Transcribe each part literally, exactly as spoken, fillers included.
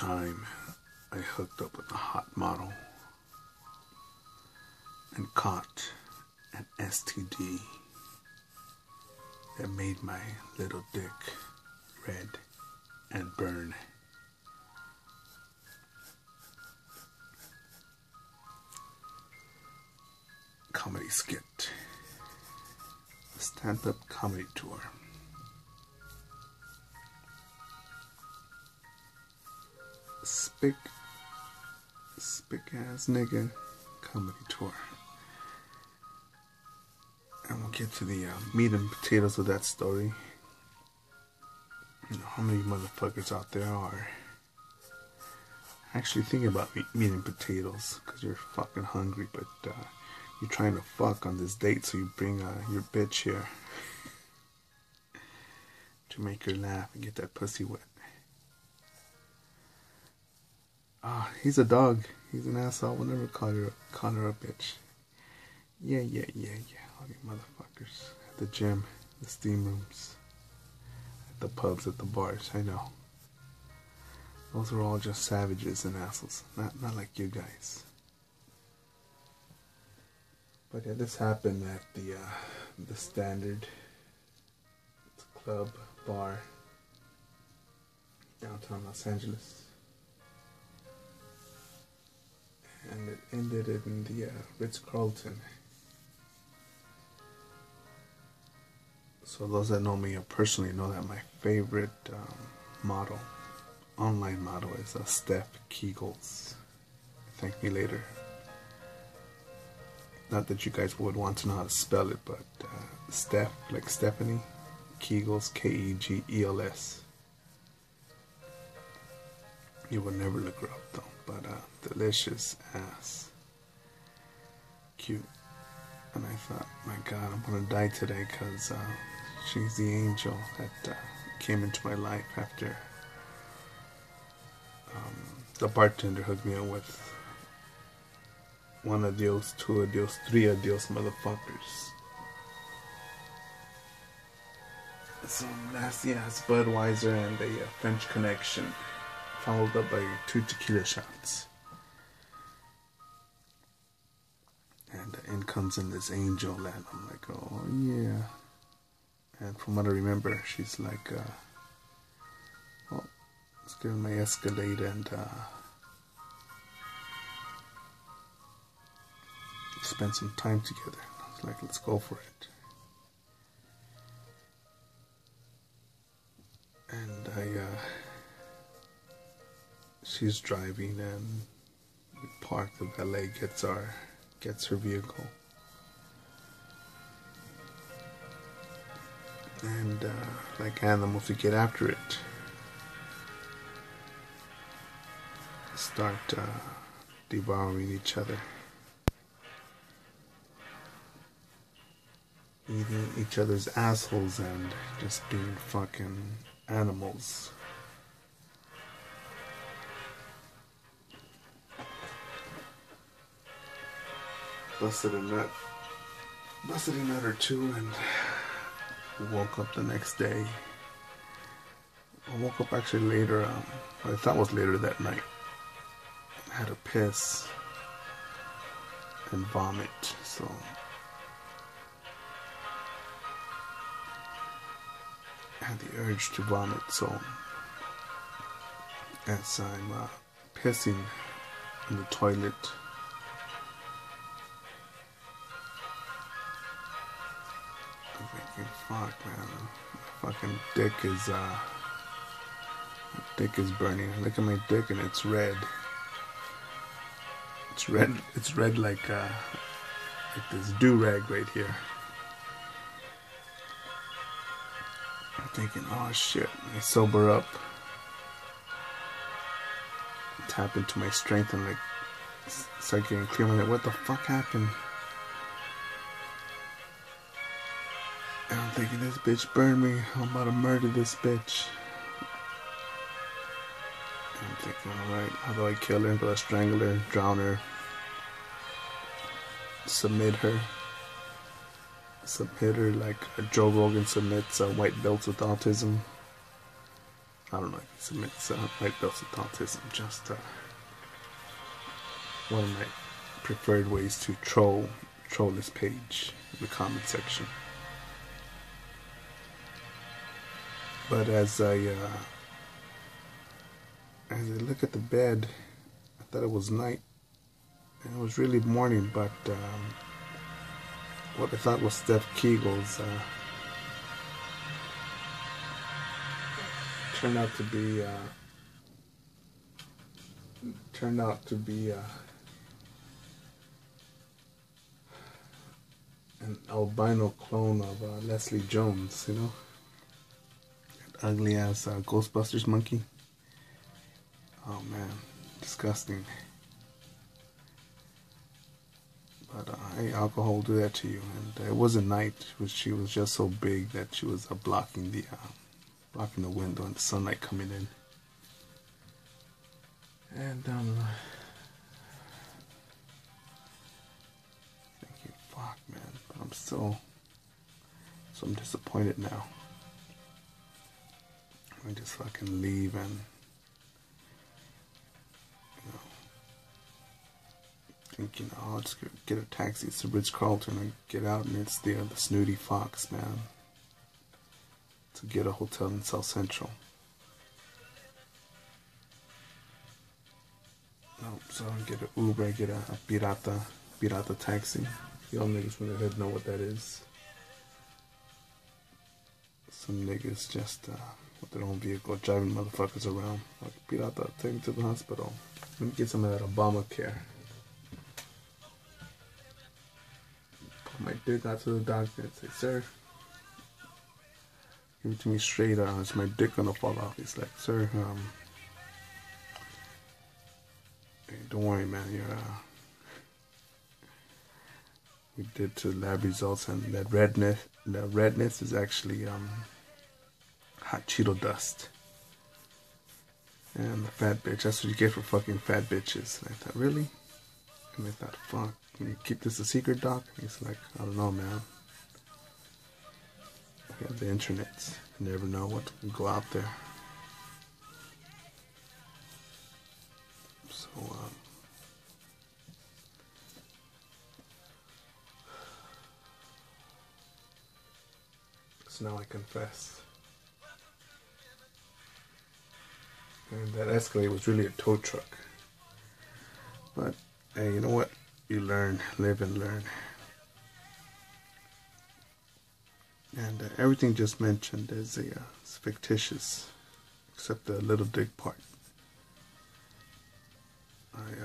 time I hooked up with a hot model and caught an S T D that made my little dick red and burn. Comedy skit. Stand-up comedy tour. Spick, spick ass nigga comedy tour. And we'll get to the uh, meat and potatoes of that story. You know, how many motherfuckers out there are actually thinking about meat, meat and potatoes because you're fucking hungry, but uh, you're trying to fuck on this date, so you bring uh, your bitch here to make her laugh and get that pussy wet. Ah, oh, he's a dog. He's an asshole. We'll never call her, call her a bitch. Yeah, yeah, yeah, yeah. All you motherfuckers at the gym, the steam rooms, at the pubs, at the bars. I know. Those are all just savages and assholes. Not, not like you guys. But yeah, this happened at the uh, the Standard Club bar downtown Los Angeles. And it ended in the uh, Ritz-Carlton. So those that know me personally know that my favorite um, model, online model, is uh, Steph Kegels. Thank me later. Not that you guys would want to know how to spell it, but uh, Steph, like Stephanie, Kegels, K E G E L S. You would never look her up though. But uh, delicious ass, cute, and I thought, my God, I'm gonna die today because uh, she's the angel that uh, came into my life after um, the bartender hooked me up with one of those, two of those, three of those motherfuckers. Some nasty ass Budweiser and a uh, French Connection, followed up by two tequila shots. And in comes in this angel and I'm like, oh yeah. And from what I remember, she's like, uh, well, let's get in my Escalade and uh, spend some time together. I was like, let's go for it. And I, uh, she's driving and we park, the valet gets our gets her vehicle, and uh, like animals we get after it, start uh, devouring each other, eating each other's assholes and just being fucking animals. Busted a nut, busted a nut or two, and woke up the next day. I woke up actually later, um, I thought it was later that night. I had to piss and vomit, so I had the urge to vomit, so as I'm uh, pissing in the toilet, I'm thinking, fuck, man, my fucking dick is, uh, my dick is burning. Look at my dick and it's red. It's red, it's red like, uh, like this do-rag right here. I'm thinking, oh shit, I sober up, tap into my strength and like, start getting clear. I'm like, what the fuck happened? And I'm thinking, this bitch burned me. I'm about to murder this bitch. And I'm thinking, alright, how do I kill her? Do I strangle her, drown her, submit her? Submit her like Joe Rogan submits uh, white belts with autism. I don't know if he submits uh, like those with autism. Just uh, one of my preferred ways to troll troll this page in the comment section. But as I uh, as I look at the bed, I thought it was night, and it was really morning. But um, what I thought was Steph Kegel's uh, turned out to be uh, turned out to be uh, an albino clone of uh, Leslie Jones. You know, that ugly ass uh, Ghostbusters monkey. Oh man, disgusting. But uh, hey, alcohol will do that to you. And uh, it wasn't night. It was, she was just so big that she was uh, blocking the uh, blocking the window and the sunlight coming in. And um, thinking, fuck, man. But I'm still, so I'm disappointed now. I just fucking leave and. Thinking, oh, I'll just get a taxi to Ritz-Carlton and get out, and it's the, uh, the snooty fox, man. To get a hotel in South Central. No, so I get an Uber, I get a, a pirata, pirata taxi. Y'all niggas from the hood know what that is. Some niggas just uh, with their own vehicle driving motherfuckers around. Like, pirata, take me to the hospital. Let me get some of that Obamacare. My dick out to the doctor and say, sir, give it to me straight, uh, is my dick gonna fall off? He's like, sir, um, hey, don't worry, man, you're, uh, we did two lab results, and that redness, that redness is actually, um, hot Cheeto dust. And the fat bitch, that's what you get for fucking fat bitches. And I thought, really? And I thought, fuck. Can you keep this a secret, doc? He's like, I don't know, man. We have the internet. You never know what can go out there. So, um, so now I confess. And that Escalade was really a tow truck. But, hey, you know what? You learn, live and learn. And uh, everything just mentioned is, a, uh, is fictitious, except the little dick part. I uh,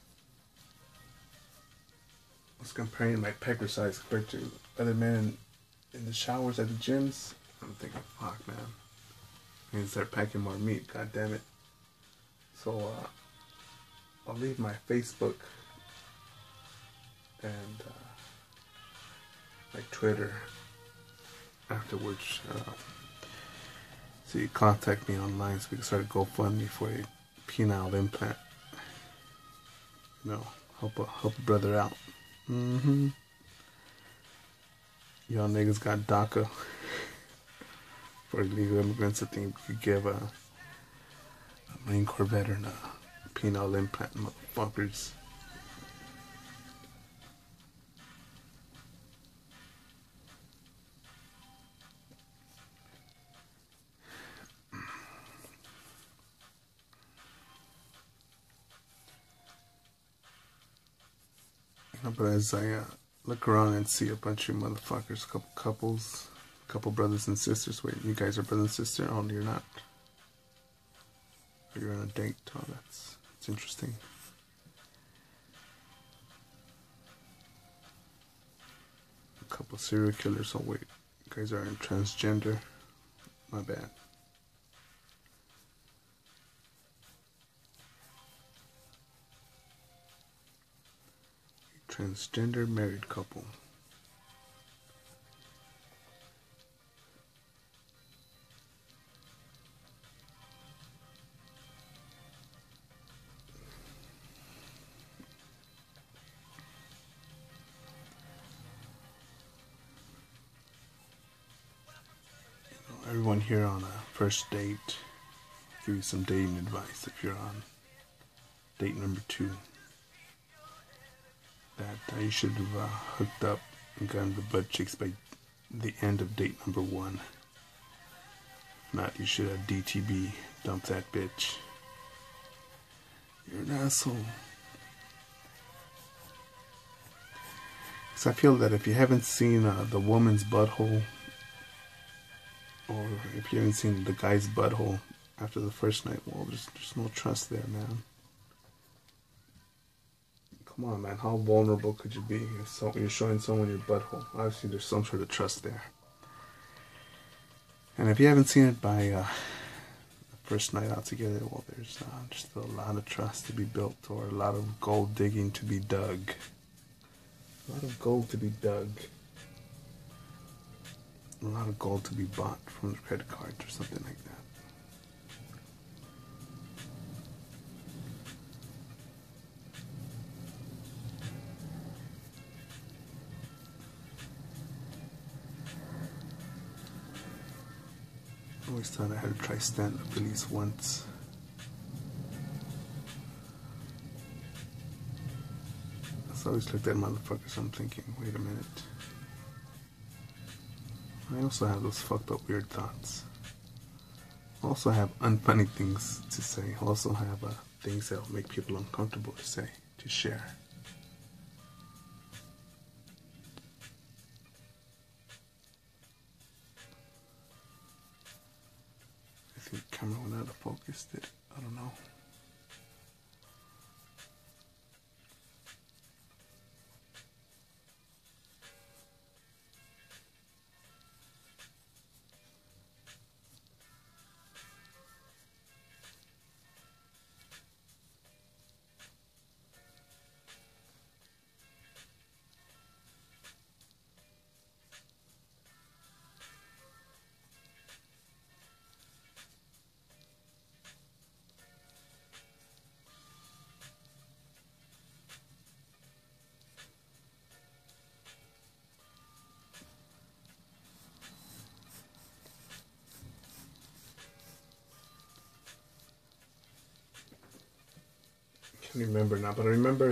was comparing my pecker size compared to other men in the showers at the gyms. I'm thinking, fuck, man. I need to start packing more meat, god damn it. So, uh, I'll leave my Facebook and uh, like Twitter afterwards. Uh, so you contact me online so we can start a GoFundMe for a penile implant. You know, help a help a brother out. Mm-hmm. Y'all niggas got DACA for illegal immigrants. I think we could give a, a Marine Corps veteran a penile implant, motherfuckers. But as I uh, look around and see a bunch of motherfuckers, a couple couples, a couple brothers and sisters. Wait, you guys are brother and sister? Oh, you're not. Or you're on a date. Oh, that's, that's interesting. A couple serial killers. Oh, wait. You guys are in transgender. My bad. Transgender married couple. You know, everyone here on a first date give you some dating advice if you're on date number two. That uh, you should have uh, hooked up and gotten the butt cheeks by the end of date number one. If not, you should have D T B, dump that bitch. You're an asshole. Because I feel that if you haven't seen uh, the woman's butthole, or if you haven't seen the guy's butthole after the first night, well, there's, there's no trust there, man. Come on, man. How vulnerable could you be if so, you're showing someone your butthole? Obviously, there's some sort of trust there. And if you haven't seen it by uh, the first night out together, well, there's uh, just a lot of trust to be built, or a lot of gold digging to be dug. A lot of gold to be dug. A lot of gold to be bought from the credit cards or something like that. I always thought I had to try stand up at least once. I always looked at motherfuckers, I'm thinking, wait a minute. I also have those fucked up weird thoughts. I also have unfunny things to say. I also have uh, things that will make people uncomfortable to say, to share. I think the camera went out of focus, did it? I don't know. I can't remember now, but I remember,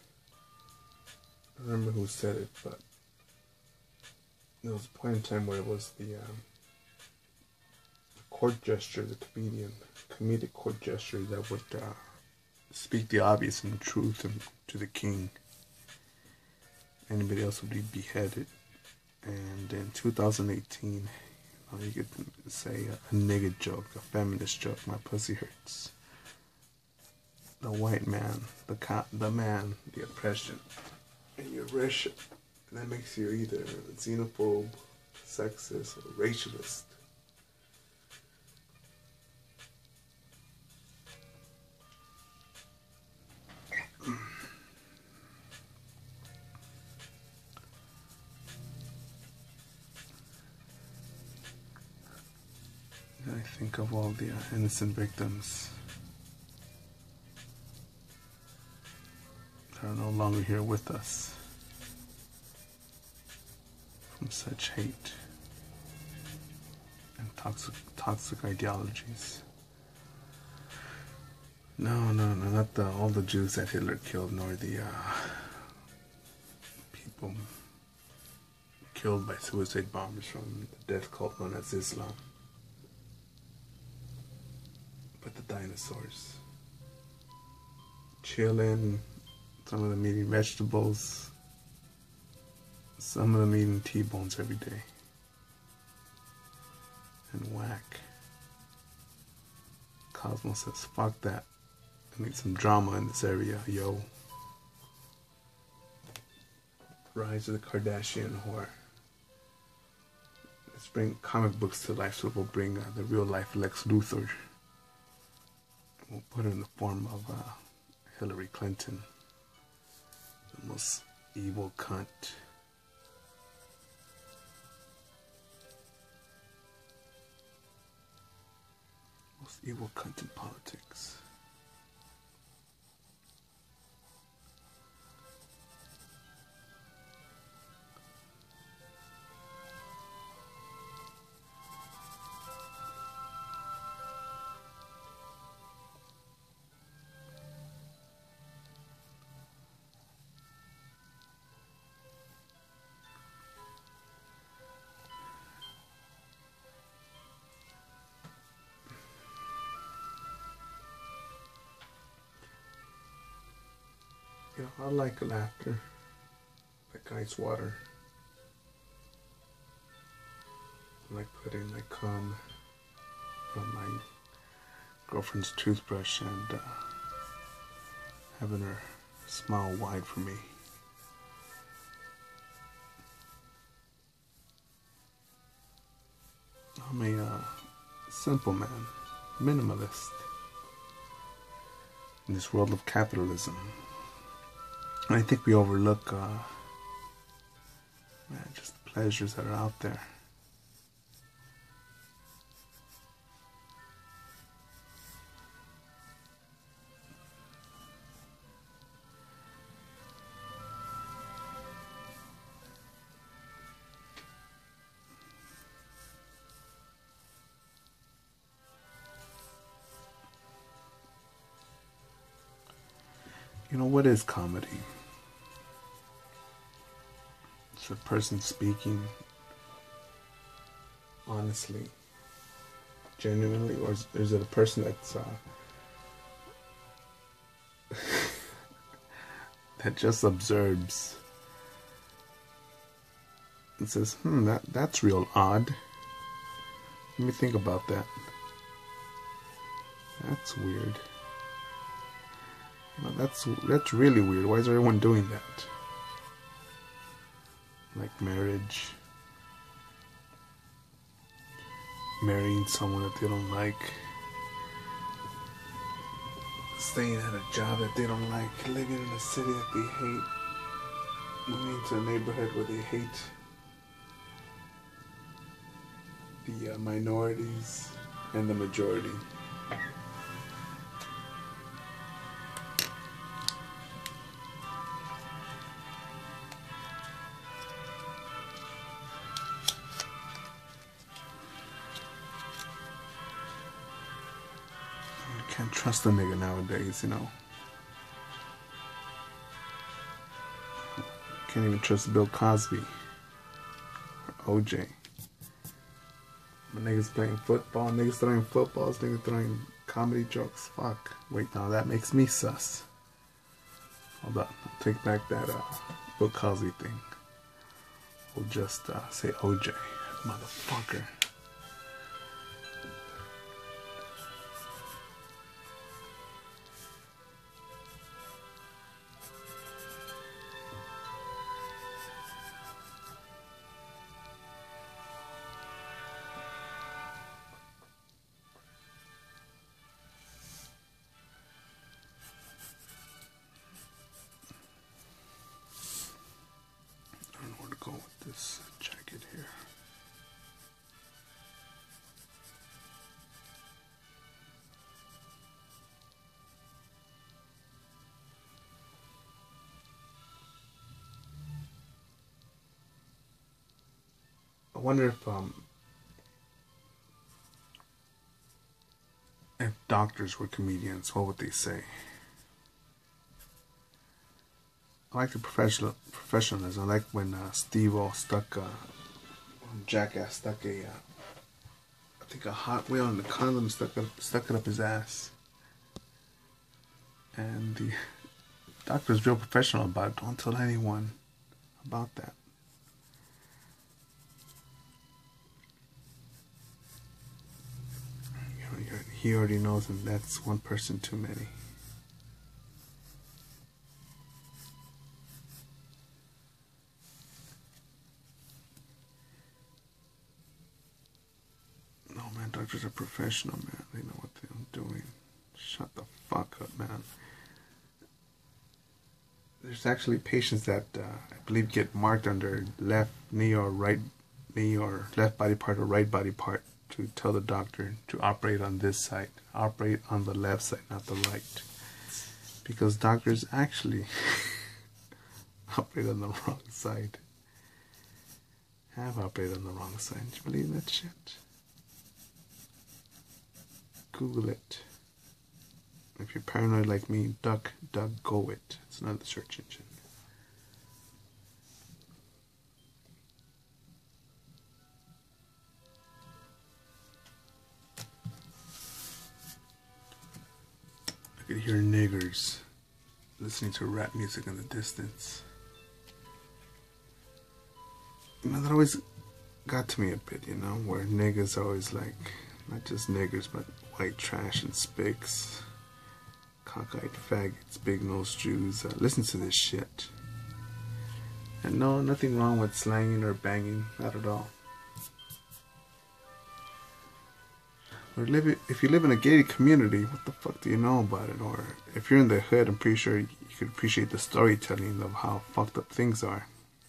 I remember who said it, but there was a point in time where it was the, um, the court gesture, the comedian, comedic court gesture that would uh, speak the obvious and the truth and, to the king. Anybody else would be beheaded. And in two thousand eighteen, you know, you could say a, a nigga joke, a feminist joke, my pussy hurts. The white man, the co the man, the oppression, and you're Russian. And that makes you either a xenophobe, sexist, or racialist. I think of all the uh, innocent victims that are no longer here with us from such hate and toxic, toxic ideologies. No, no, no, not the, all the Jews that Hitler killed, nor the uh, people killed by suicide bombers from the death cult known as Islam. But the dinosaurs, chilling, some of them eating vegetables, some of them eating T-bones every day, and whack. Cosmo says, fuck that, I need some drama in this area, yo. Rise of the Kardashian whore. Let's bring comic books to life, so we'll bring uh, the real life Lex Luthor. We'll put her in the form of uh, Hillary Clinton, the most evil cunt. Most evil cunt in politics. Yeah, I like laughter. Like ice water. I like putting like cum on my girlfriend's toothbrush and uh, having her smile wide for me. I'm a uh, simple man, minimalist in this world of capitalism. And I think we overlook uh, man, just the pleasures that are out there. You know, what is comedy? It's a person speaking honestly, genuinely, or is, is it a person that's uh, that just observes and says, hmm, that, that's real odd. Let me think about that. That's weird. No, that's that's really weird. Why is everyone doing that? Like marriage, marrying someone that they don't like, staying at a job that they don't like, living in a city that they hate, moving to a neighborhood where they hate the uh, minorities and the majority. Can't trust a nigga nowadays, you know. Can't even trust Bill Cosby or O J. When niggas playing football, niggas throwing footballs, niggas throwing comedy jokes. Fuck. Wait, now that makes me sus. Hold up. I'll take back that uh, Bill Cosby thing. We'll just uh, say O J. Motherfucker. Go with this jacket here. I wonder if um if doctors were comedians, what would they say? I like the professional professionalism. I like when uh, Steve-O stuck, uh, when Jackass stuck a, uh, I think a Hot Wheel in the condom, stuck up, stuck it up his ass, and the doctor's real professional about it. Don't tell anyone about that. You know, he already knows, and that's one person too many. Doctors are professional, man. They know what they're doing. Shut the fuck up, man. There's actually patients that uh, I believe get marked on their left knee or right knee or left body part or right body part to tell the doctor to operate on this side. Operate on the left side, not the right. Because doctors actually operate on the wrong side. Have operated on the wrong side. Do you believe that shit? Google it. If you're paranoid like me, duck, duck, go it. It's not the search engine. I could hear niggers listening to rap music in the distance. You know, that always got to me a bit, you know, where niggas always like, not just niggers, but white trash and spics, cockeyed faggots, big-nosed Jews, uh, listen to this shit. And no, nothing wrong with slanging or banging, not at all. Or live, if you live in a gated community, what the fuck do you know about it? Or if you're in the hood, I'm pretty sure you could appreciate the storytelling of how fucked up things are.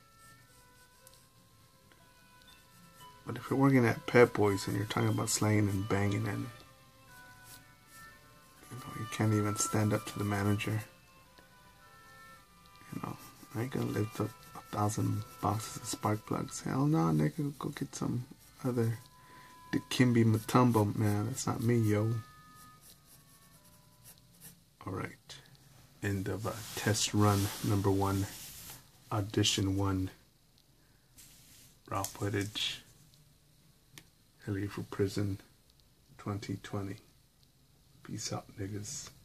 But if you're working at Pep Boys and you're talking about slanging and banging and you know, you can't even stand up to the manager, you know, I ain't gonna lift up a thousand boxes of spark plugs. Hell no, nigga, go get some other Dikembe Mutombo, man. That's not me, yo. Alright. End of uh, test run number one. Audition one. Raw footage. Hell for Prison twenty twenty. Peace out, niggas.